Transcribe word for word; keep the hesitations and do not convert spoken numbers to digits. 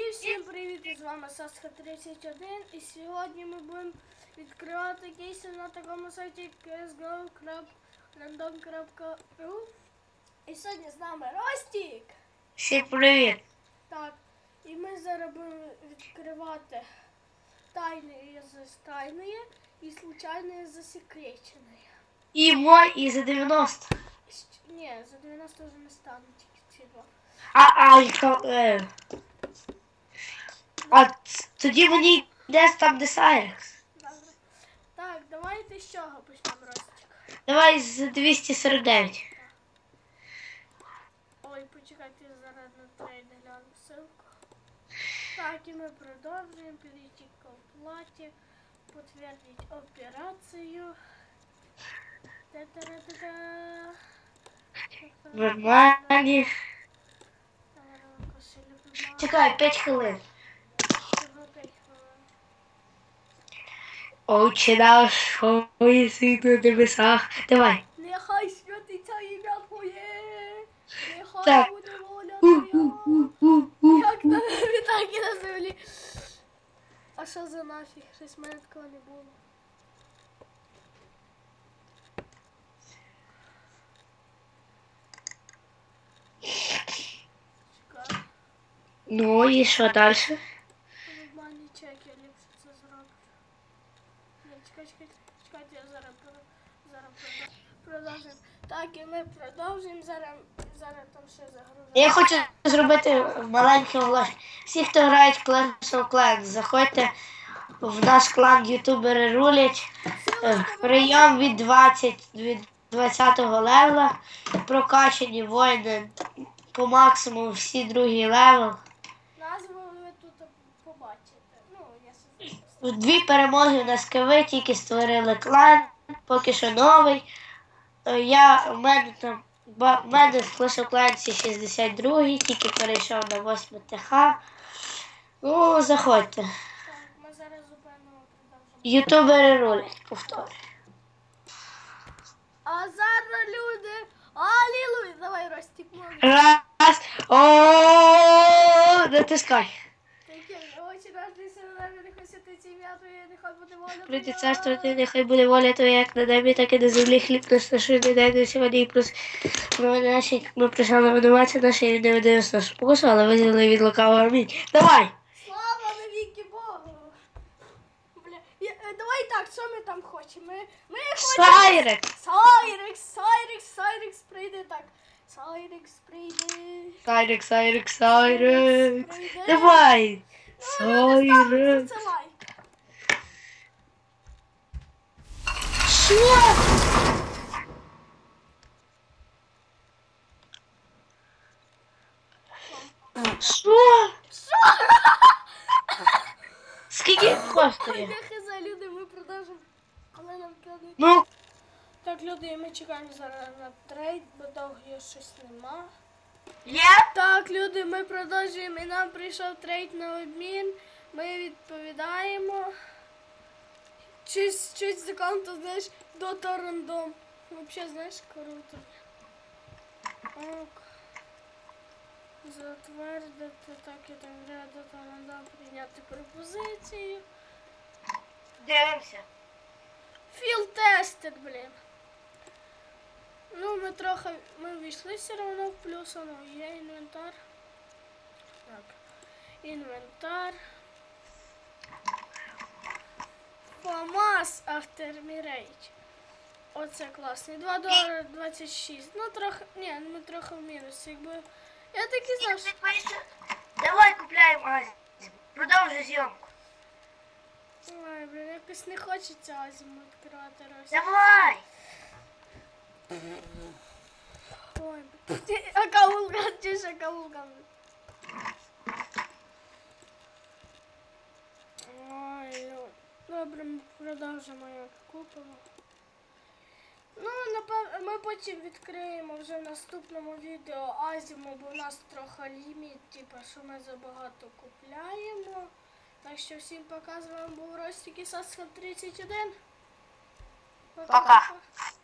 Всім привіт, і з вами Сасха тридцять один, і сьогодні ми будемо відкривати кейси на такому сайті кей ес го крапка рандом крапка ру. І сьогодні з нами Ростік. Всім привіт. Так, і ми зараз будемо відкривати тайне з тайної і случайне засекречене. І мой, і за дев'яносто. Ні, за дев'яносто вже не стане, тільки ці два. А, а, то, е. А тоді мені десь там де Сайрекс. Добре. Так, давайте з чого почнемо, Ростік? Давай з двісті сорок дев'ять. Ой, почекайте, я зараз на трейд гляну ссылку. Так, і ми продовжуємо. Перейти к оплаті, підтвердити операцію. Та-та-та-та-та. Нормальні. Чекай, п'ять хвилин. Отче наш, ой, єси на небесах. Давай. Нехай святиться ім'я Твоє. Нехай Так. буде воля У-у-у-у-у. Твоя. Як на небі, так і на землі. А що за нафіг? Щось в мене такого не було. Чекай. Ну і що далі? Нормальні чеки, ліпше це зроблю. Ні, чекай, чекай, чекайте, я зараз, про- зараз продовжу- продовжуємо. Так, і ми продовжуємо, зараз, зараз там ще загрузимо. Я хочу зробити маленьке оголошення. Всі, хто грають в Clash of Clans, заходьте в наш клан ютубери рулять. Е, Прийом від двадцять, від двадцятого левела. Прокачані воїни по максимуму всі другий левел. Назву ви тут побачите. Ну, я ще Дві перемоги на СКВ, тільки створили клан, поки що новий. Е, Я, у мене там, ба- в мене в Clash of Clans шістдесят другий, тільки перейшов на восьме ТХ. Ну, заходьте. Так, ми зараз зупинимо, продовжимо. Ютубери рулять, повторюю. А зараз люди, алілуя, давай, Ростік, молодець. Раз, о, натискай. Таке, очі наші сили, нехай святиться ім'я Твоє, нехай буде воля Прийди Твоя. царство Твоє, нехай буде воля Твоя, як на небі, так і на землі. Хліб наш насущний дай нам сьогодні і прос провини наші, як ми прийшли винуватці наші, і не веди нас на спокусу, але визволи від лукавого. Амінь. Давай! Слава навіки Богу! Бля, я, е, давай так, що ми там хочемо? Ми, ми хочемо... Сайрек! Сайрекс, Сайрекс, Сайрекс, прийде так. Сайрекс, прийде. Сайрек, Сайрек, Сайрек! Прийде. Давай! Ну, люди, ставте Сайрек! за це лайк. Що? Що? Скільки коштує? Я хиза, люди, ми продовжимо. Але нам кидають. Ну, Так, люди, ми чекаємо зараз на трейд, бо довго щось нема. є? Так, люди, ми продовжуємо, і нам прийшов трейд на обмін. Ми відповідаємо. Щось, щось з аккаунту, знаєш, дота рандом. Взагалі, знаєш, круто. Ок. Затвердити, так і так далі, дота рандом, прийняти пропозицію. Дивимося. Філ тестед, блін. Ну, ми трохи, ми ввійшли все одно в плюс, ну, є інвентар. Так, інвентар. ФАМАС Автермірейч. Оце класний. два долари двадцять шість. Ну, трохи, ні, ми трохи в мінус, якби. Я так і знав, що... Давай купляємо Азію. Продовжуй зйомку. Ой, блін, якось не хочеться Азіму відкривати раз. Давай! Ой, блін. Акаулка, чи ж акаулка. Ой, ну, добре, ми продовжимо, як купимо. Ну, напевно, ми потім відкриємо вже в наступному відео Азіму, бо в нас трохи ліміт, типу, що ми забагато купляємо. Так що всім пока, з вами був Ростік і Сасха тридцять один. Пока.